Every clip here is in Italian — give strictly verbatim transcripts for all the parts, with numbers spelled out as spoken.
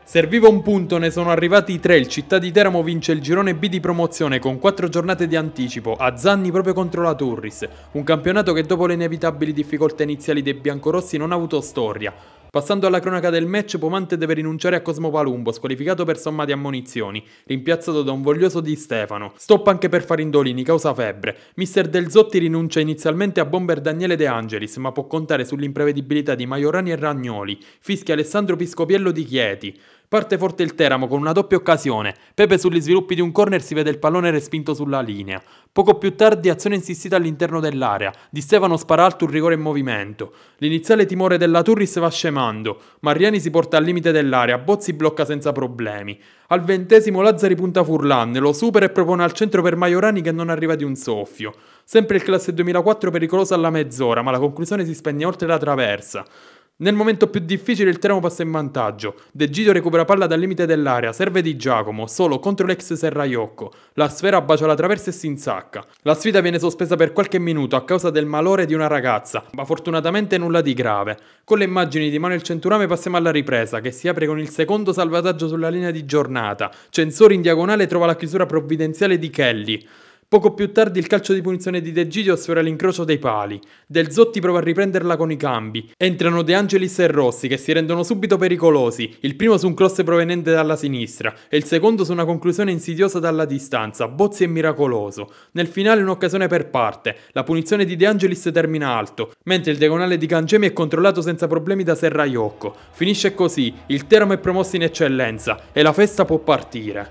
Serviva un punto, ne sono arrivati tre, il Città di Teramo vince il girone B di promozione con quattro giornate di anticipo, a Zanni proprio contro la Turris, un campionato che dopo le inevitabili difficoltà iniziali dei biancorossi non ha avuto storia. Passando alla cronaca del match, Pomante deve rinunciare a Cosmo Palumbo, squalificato per somma di ammonizioni, rimpiazzato da un voglioso Di Stefano. Stop anche per Farindolini, causa febbre. Mister Del Zotti rinuncia inizialmente a bomber Daniele De Angelis, ma può contare sull'imprevedibilità di Maiorani e Ragnoli. Fischia Alessandro Piscopiello di Chieti. Parte forte il Teramo con una doppia occasione. Pepe sugli sviluppi di un corner si vede il pallone respinto sulla linea. Poco più tardi azione insistita all'interno dell'area. Di Stefano spara alto un rigore in movimento. L'iniziale timore della Turris va scemando. Mariani si porta al limite dell'area, Bozzi blocca senza problemi. Al ventesimo Lazzari punta Furlan, lo supera e propone al centro per Maiorani che non arriva di un soffio. Sempre il classe duemilaquattro pericoloso alla mezz'ora, ma la conclusione si spegne oltre la traversa. Nel momento più difficile il Teramo passa in vantaggio. De Gidio recupera palla dal limite dell'area, serve Di Giacomo, solo contro l'ex Serraiocco. La sfera bacia la traversa e si insacca. La sfida viene sospesa per qualche minuto a causa del malore di una ragazza, ma fortunatamente nulla di grave. Con le immagini di Manuel Centurame passiamo alla ripresa, che si apre con il secondo salvataggio sulla linea di giornata. Censori in diagonale trova la chiusura provvidenziale di Kelly. Poco più tardi il calcio di punizione di De Gidio sfiora l'incrocio dei pali. Del Zotti prova a riprenderla con i cambi. Entrano De Angelis e Rossi che si rendono subito pericolosi, il primo su un cross proveniente dalla sinistra e il secondo su una conclusione insidiosa dalla distanza. Bozzi è miracoloso. Nel finale un'occasione per parte. La punizione di De Angelis termina alto, mentre il diagonale di Cangemi è controllato senza problemi da Serraiocco. Finisce così, il Teramo è promosso in eccellenza e la festa può partire.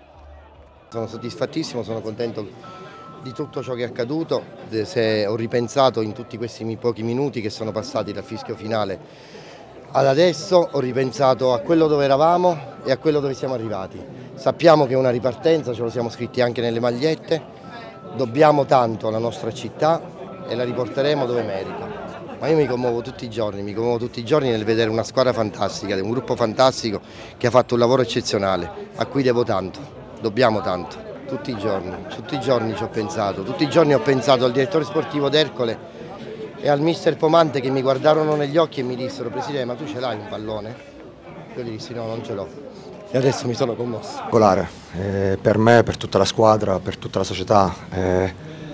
Sono soddisfattissimo, sono contento di tutto ciò che è accaduto, se ho ripensato in tutti questi pochi minuti che sono passati dal fischio finale ad adesso, ho ripensato a quello dove eravamo e a quello dove siamo arrivati. Sappiamo che è una ripartenza, ce lo siamo scritti anche nelle magliette, dobbiamo tanto alla nostra città e la riporteremo dove merita. Ma io mi commuovo tutti i giorni, mi commuovo tutti i giorni nel vedere una squadra fantastica, un gruppo fantastico che ha fatto un lavoro eccezionale, a cui devo tanto. Dobbiamo tanto, tutti i giorni, tutti i giorni ci ho pensato, tutti i giorni ho pensato al direttore sportivo d'Ercole e al mister Pomante che mi guardarono negli occhi e mi dissero: Presidente, ma tu ce l'hai un pallone? Io gli dissi no, non ce l'ho. E adesso mi sono commosso. Eh, per me, per tutta la squadra, per tutta la società. Eh,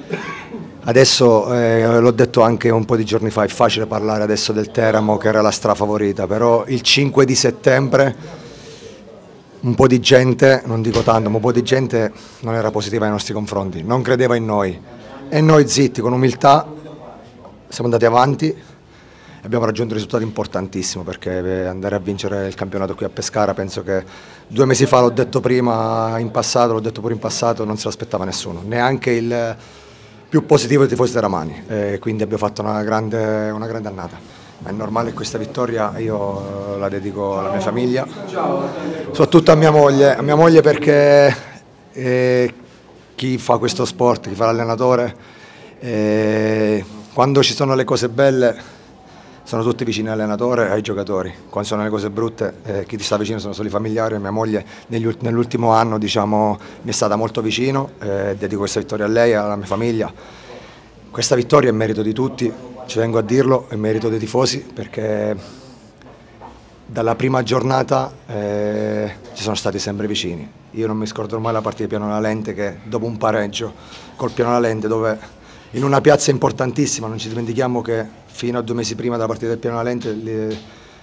adesso, eh, l'ho detto anche un po' di giorni fa, è facile parlare adesso del Teramo che era la strafavorita, però il cinque di settembre un po' di gente, non dico tanto, ma un po' di gente non era positiva nei nostri confronti, non credeva in noi e noi zitti, con umiltà, siamo andati avanti e abbiamo raggiunto un risultato importantissimo, perché andare a vincere il campionato qui a Pescara, penso che due mesi fa, l'ho detto prima in passato, l'ho detto pure in passato, non se l'aspettava nessuno, neanche il più positivo dei tifosi teramani, e quindi abbiamo fatto una grande, una grande annata. Ma è normale che questa vittoria io la dedico alla mia famiglia, soprattutto a mia moglie, a mia moglie perché eh, chi fa questo sport, chi fa l'allenatore, eh, quando ci sono le cose belle sono tutti vicini all'allenatore e ai giocatori, quando sono le cose brutte eh, chi ti sta vicino sono solo i familiari. Mia moglie nell'ultimo anno, diciamo, mi è stata molto vicino, eh, dedico questa vittoria a lei e alla mia famiglia. Questa vittoria è merito di tutti. Ci tengo a dirlo, è merito dei tifosi, perché dalla prima giornata eh, ci sono stati sempre vicini. Io non mi scordo mai la partita di Piano Lente, che dopo un pareggio col Piano Lente, dove in una piazza importantissima, non ci dimentichiamo che fino a due mesi prima della partita del Piano Lente il,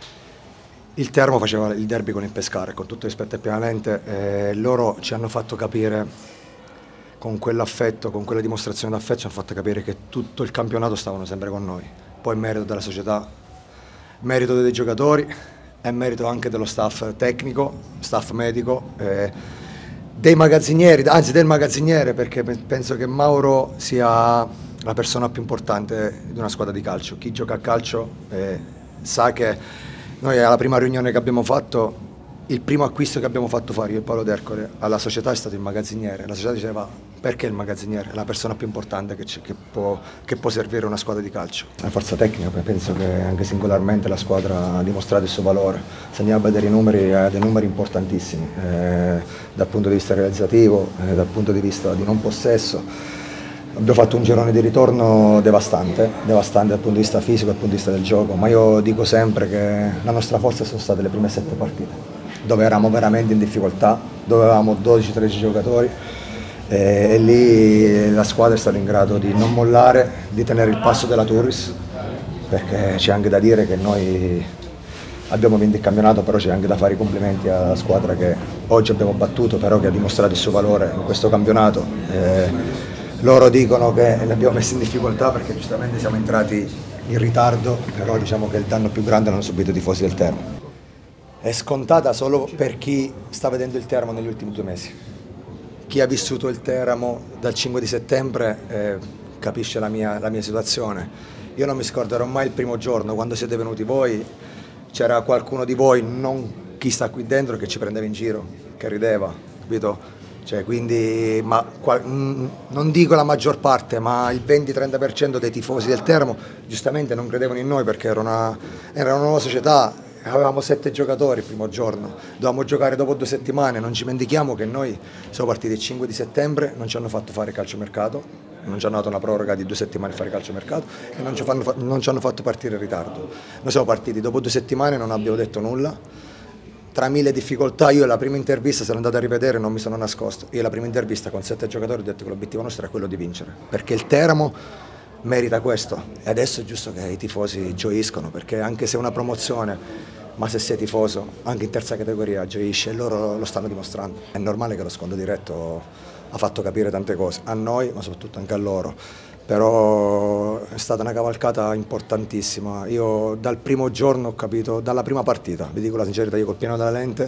il Teramo faceva il derby con il Pescara, con tutto rispetto al Piano Lente, eh, loro ci hanno fatto capire, con quell'affetto, con quella dimostrazione d'affetto, ci hanno fatto capire che tutto il campionato stavano sempre con noi. Poi merito della società, merito dei giocatori e merito anche dello staff tecnico, staff medico, eh, dei magazzinieri, anzi del magazziniere, perché penso che Mauro sia la persona più importante di una squadra di calcio. Chi gioca a calcio eh, sa che noi alla prima riunione che abbiamo fatto, il primo acquisto che abbiamo fatto fare io e Paolo D'Ercole alla società è stato il magazziniere. La società diceva: perché il magazziniere? È la persona più importante che, che, può, che può servire una squadra di calcio. La forza tecnica, penso che anche singolarmente la squadra ha dimostrato il suo valore. Se andiamo a vedere i numeri, ha dei numeri importantissimi, eh, dal punto di vista realizzativo, eh, dal punto di vista di non possesso. Abbiamo fatto un girone di ritorno devastante, devastante dal punto di vista fisico e dal punto di vista del gioco, ma io dico sempre che la nostra forza sono state le prime sette partite. dove eravamo veramente in difficoltà, dove avevamo dodici tredici giocatori e lì la squadra è stata in grado di non mollare, di tenere il passo della Turris, perché c'è anche da dire che noi abbiamo vinto il campionato, però c'è anche da fare i complimenti alla squadra che oggi abbiamo battuto, però che ha dimostrato il suo valore in questo campionato. Eh, loro dicono che li abbiamo messi in difficoltà perché giustamente siamo entrati in ritardo, però diciamo che il danno più grande l'hanno subito i tifosi del Teramo. È scontata solo per chi sta vedendo il Teramo negli ultimi due mesi. Chi ha vissuto il Teramo dal cinque di settembre eh, capisce la mia, la mia situazione. Io non mi scorderò mai il primo giorno, quando siete venuti voi, c'era qualcuno di voi, non chi sta qui dentro, che ci prendeva in giro, che rideva, capito? Cioè, quindi, ma, qual, mh, non dico la maggior parte, ma il venti trenta per cento dei tifosi del Teramo giustamente non credevano in noi perché era una, era una nuova società, avevamo sette giocatori il primo giorno, dovevamo giocare dopo due settimane, non ci dimentichiamo che noi siamo partiti il cinque di settembre, non ci hanno fatto fare calciomercato, non ci hanno dato una proroga di due settimane a fare calciomercato e non ci, fanno, non ci hanno fatto partire in ritardo. Noi siamo partiti dopo due settimane, non abbiamo detto nulla, tra mille difficoltà. Io la prima intervista, se andate a rivedere, non mi sono nascosto, io la prima intervista con sette giocatori ho detto che l'obiettivo nostro era quello di vincere, perché il Teramo merita questo e adesso è giusto che i tifosi gioiscono, perché anche se è una promozione, ma se sei tifoso anche in terza categoria gioisce e loro lo stanno dimostrando. È normale che lo scontro diretto ha fatto capire tante cose, a noi ma soprattutto anche a loro, però è stata una cavalcata importantissima. Io dal primo giorno ho capito, dalla prima partita, vi dico la sincerità, io col piano della lente,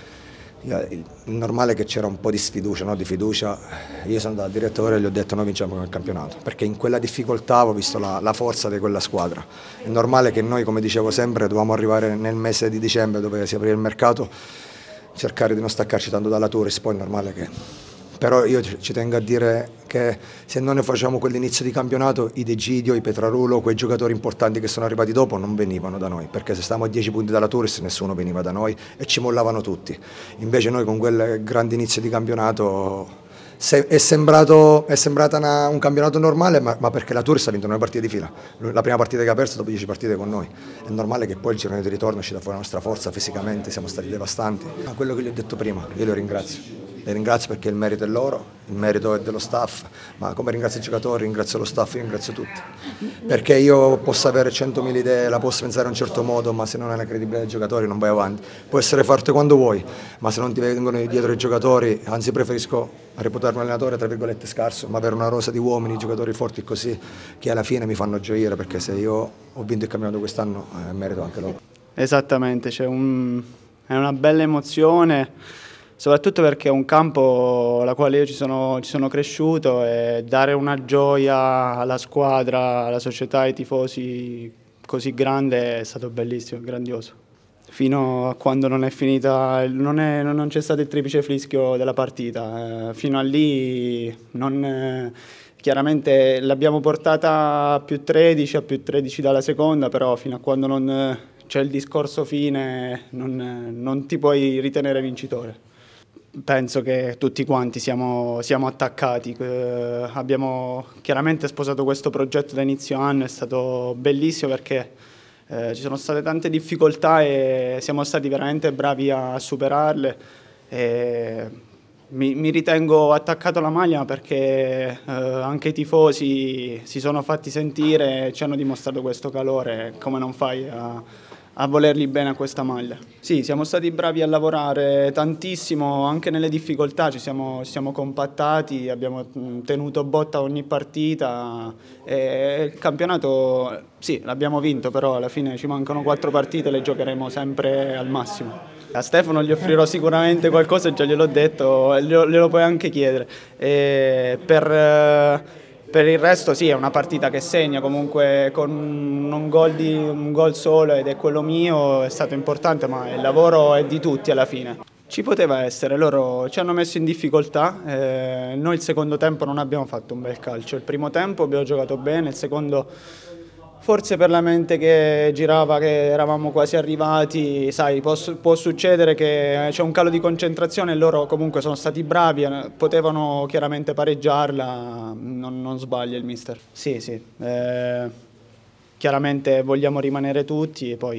è normale che c'era un po' di sfiducia, no? Di fiducia. Io sono andato al direttore e gli ho detto noi vinciamo il campionato, perché in quella difficoltà ho visto la, la forza di quella squadra. È normale che noi, come dicevo sempre, dovevamo arrivare nel mese di dicembre dove si apriva il mercato, cercare di non staccarci tanto dalla Turris, poi è normale che... Però io ci tengo a dire che se non ne facciamo quell'inizio di campionato, i De Gidio, i Petrarulo, quei giocatori importanti che sono arrivati dopo non venivano da noi, perché se stavamo a dieci punti dalla Turris nessuno veniva da noi e ci mollavano tutti. Invece noi con quel grande inizio di campionato è sembrato, è sembrata una, un campionato normale, ma, ma perché la Turris ha vinto nove partite di fila, la prima partita che ha perso dopo dieci partite con noi. È normale che poi il girone di ritorno ci dà fuori la nostra forza, fisicamente siamo stati devastanti. Ma quello che gli ho detto prima, io lo ringrazio. Le ringrazio perché il merito è loro, il merito è dello staff, ma come ringrazio i giocatori, ringrazio lo staff, io ringrazio tutti. Perché io posso avere centomila idee, la posso pensare in un certo modo, ma se non hai la credibilità dei giocatori non vai avanti. Puoi essere forte quando vuoi, ma se non ti vengono dietro i giocatori, anzi preferisco reputarmi un allenatore tra virgolette scarso, ma avere una rosa di uomini, giocatori forti così, che alla fine mi fanno gioire, perché se io ho vinto il campionato quest'anno, eh, merito anche loro. Esattamente, c'è un, è una bella emozione. Soprattutto perché è un campo alla quale io ci sono, ci sono cresciuto e dare una gioia alla squadra, alla società, ai tifosi così grande è stato bellissimo, grandioso. Fino a quando non è finita, non, è, non c'è stato il triplice fischio della partita, eh, fino a lì non, eh, chiaramente l'abbiamo portata a più tredici, a più tredici dalla seconda, però fino a quando non c'è il discorso fine non, non ti puoi ritenere vincitore. Penso che tutti quanti siamo, siamo attaccati, eh, abbiamo chiaramente sposato questo progetto da inizio anno, è stato bellissimo perché eh, ci sono state tante difficoltà e siamo stati veramente bravi a superarle. E mi, mi ritengo attaccato alla maglia perché eh, anche i tifosi si sono fatti sentire e ci hanno dimostrato questo calore, come non fai a... a volerli bene a questa maglia. Sì, siamo stati bravi a lavorare tantissimo, anche nelle difficoltà ci siamo, ci siamo compattati, abbiamo tenuto botta ogni partita e il campionato, sì, l'abbiamo vinto, però alla fine ci mancano quattro partite e le giocheremo sempre al massimo. A Stefano gli offrirò sicuramente qualcosa, già gliel'ho detto, glielo, glielo puoi anche chiedere. E per... Per il resto sì, è una partita che segna comunque con un gol, di, un gol solo ed è quello mio, è stato importante, ma il lavoro è di tutti alla fine. Ci poteva essere, loro ci hanno messo in difficoltà, eh, noi il secondo tempo non abbiamo fatto un bel calcio, il primo tempo abbiamo giocato bene, il secondo forse per la mente che girava che eravamo quasi arrivati, sai, può, può succedere che c'è un calo di concentrazione e loro comunque sono stati bravi, potevano chiaramente pareggiarla, non, non sbaglia il mister. Sì, sì, eh, chiaramente vogliamo rimanere tutti e poi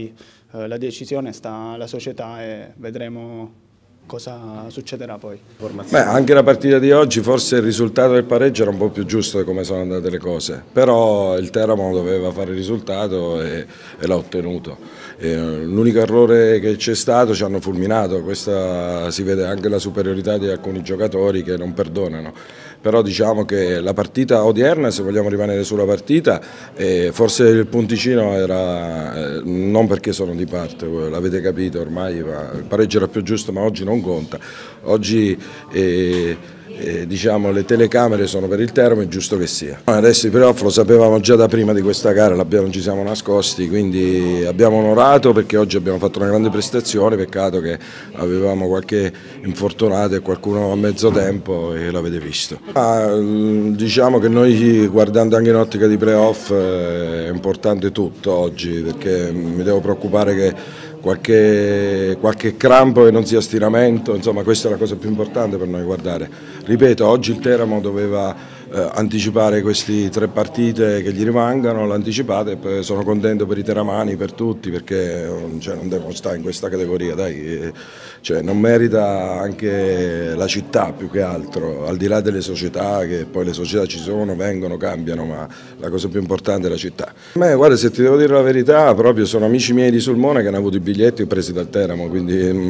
eh, la decisione sta alla società e vedremo cosa succederà poi. Beh, anche la partita di oggi forse il risultato del pareggio era un po' più giusto di come sono andate le cose, però il Teramo doveva fare il risultato e, e l'ha ottenuto. L'unico errore che c'è stato ci hanno fulminato, questa si vede anche la superiorità di alcuni giocatori che non perdonano. Però diciamo che la partita odierna, se vogliamo rimanere sulla partita, eh, forse il punticino era, eh, non perché sono di parte, l'avete capito ormai, ma il pareggio era più giusto, ma oggi non conta. Oggi eh, eh, diciamo, le telecamere sono per il Teramo, è giusto che sia. Adesso i playoff lo sapevamo già da prima di questa gara, non ci siamo nascosti, quindi abbiamo onorato perché oggi abbiamo fatto una grande prestazione, peccato che avevamo qualche infortunato e qualcuno a mezzo tempo e l'avete visto. Ma, diciamo che noi, guardando anche in ottica di playoff, è importante tutto oggi, perché mi devo preoccupare che Qualche, qualche crampo e non sia stiramento, insomma questa è la cosa più importante per noi guardare. Ripeto, oggi il Teramo doveva eh, anticipare queste tre partite che gli rimangono, l'ha anticipate e sono contento per i teramani, per tutti, perché cioè, non devono stare in questa categoria, dai, cioè, non merita anche la città più che altro, al di là delle società, che poi le società ci sono, vengono, cambiano, ma la cosa più importante è la città. A me, guarda, se ti devo dire la verità, proprio sono amici miei di Sulmona che hanno avuto i biglietti presi dal Teramo, quindi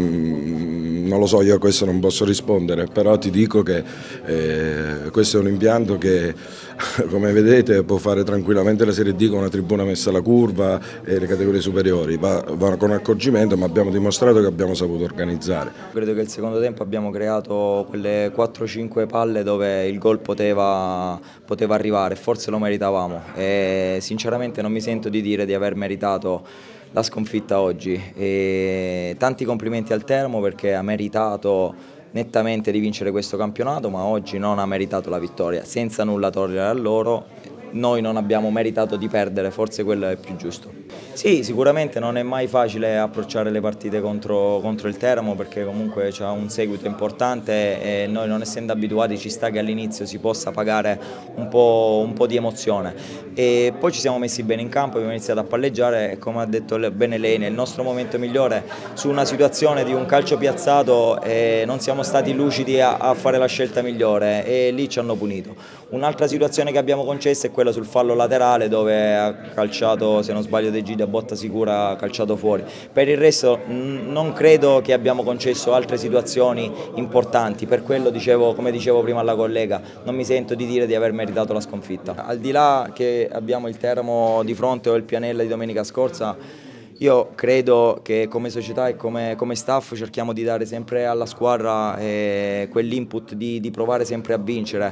mm, non lo so, io a questo non posso rispondere, però ti dico che eh, questo è un impianto che, come vedete, può fare tranquillamente la Serie D con una tribuna messa alla curva e le categorie superiori, va, va con accorgimento, ma abbiamo dimostrato che abbiamo saputo organizzare. Credo che il secondo tempo abbiamo creato quelle quattro cinque palle dove il gol poteva, poteva arrivare, forse lo meritavamo e sinceramente non mi sento di dire di aver meritato la sconfitta oggi. E tanti complimenti al Teramo perché ha meritato nettamente di vincere questo campionato, ma oggi non ha meritato la vittoria, senza nulla togliere a loro. Noi non abbiamo meritato di perdere, forse quello è il più giusto. Sì, sicuramente non è mai facile approcciare le partite contro, contro il Teramo perché comunque c'è un seguito importante e noi, non essendo abituati, ci sta che all'inizio si possa pagare un po', un po' di emozione. E poi ci siamo messi bene in campo, abbiamo iniziato a palleggiare e, come ha detto bene lei, nel nostro momento migliore su una situazione di un calcio piazzato eh, non siamo stati lucidi a, a fare la scelta migliore e lì ci hanno punito. Un'altra situazione che abbiamo concesso è quella sul fallo laterale dove ha calciato, se non sbaglio, De Gide a botta sicura, ha calciato fuori. Per il resto non credo che abbiamo concesso altre situazioni importanti, per quello dicevo, come dicevo prima alla collega, non mi sento di dire di aver meritato la sconfitta. Al di là che abbiamo il Teramo di fronte o il Pianella di domenica scorsa, io credo che come società e come, come staff cerchiamo di dare sempre alla squadra eh, quell'input di, di provare sempre a vincere,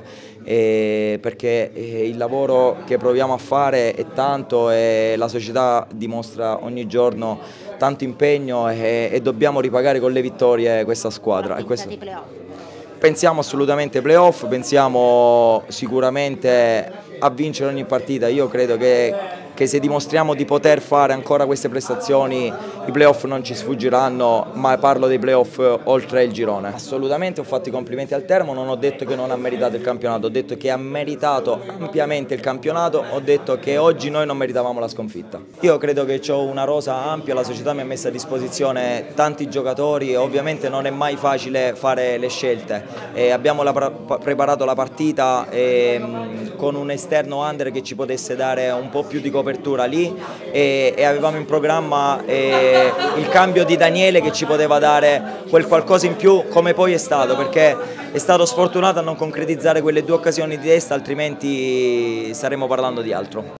eh, perché eh, il lavoro che proviamo a fare è tanto e la società dimostra ogni giorno tanto impegno e, e dobbiamo ripagare con le vittorie questa squadra. E questo... Pensiamo assolutamente ai playoff, pensiamo sicuramente a vincere ogni partita. Io credo che, che se dimostriamo di poter fare ancora queste prestazioni i playoff non ci sfuggiranno, ma parlo dei playoff oltre il girone. Assolutamente ho fatto i complimenti al Teramo, non ho detto che non ha meritato il campionato, ho detto che ha meritato ampiamente il campionato, ho detto che oggi noi non meritavamo la sconfitta. Io credo che ho una rosa ampia, la società mi ha messo a disposizione tanti giocatori e ovviamente non è mai facile fare le scelte. E abbiamo la, preparato la partita e, mh, con un esterno under che ci potesse dare un po' più di copertura lì e, e avevamo in programma e, il cambio di Daniele che ci poteva dare quel qualcosa in più, come poi è stato, perché è stato sfortunato a non concretizzare quelle due occasioni di testa, altrimenti staremmo parlando di altro.